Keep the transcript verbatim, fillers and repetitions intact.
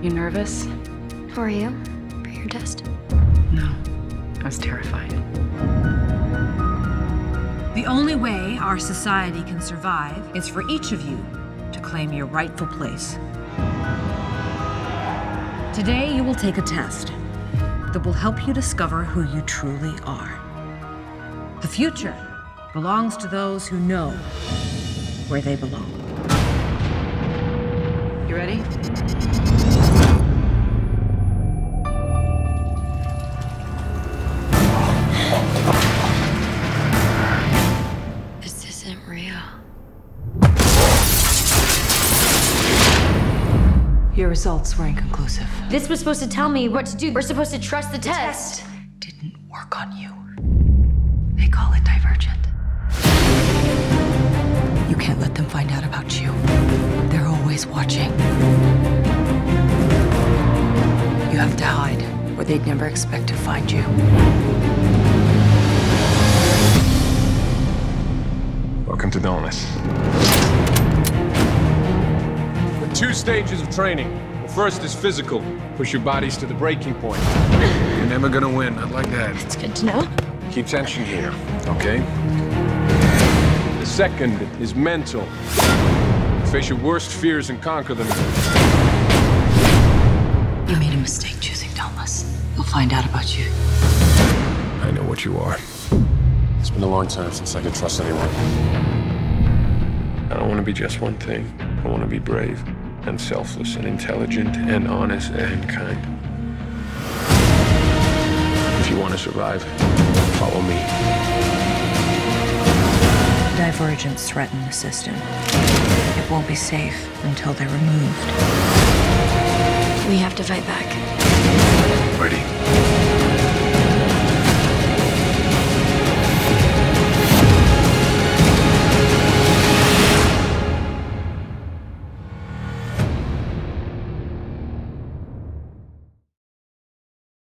You nervous? Were you? For your test? No. I was terrified. The only way our society can survive is for each of you to claim your rightful place. Today, you will take a test that will help you discover who you truly are. The future belongs to those who know where they belong. You ready? This isn't real. Your results were inconclusive. This was supposed to tell me what to do. We're supposed to trust the test. Test didn't work on you. They call it Divergent. You can't let them find out about you. They're always watching. You have to hide where they'd never expect to find you. Welcome to Dauntless. There are two stages of training. The first is physical. Push your bodies to the breaking point. You're never gonna win, not like that. It's good to know. Keep tension here, okay? The second is mental. Face your worst fears and conquer them. You made a mistake choosing Dauntless. They'll find out about you. I know what you are. It's been a long time since I could trust anyone. I don't want to be just one thing. I want to be brave and selfless and intelligent and honest and kind. If you want to survive, follow me. Divergents threaten the system. It won't be safe until they're removed. We have to fight back. Ready?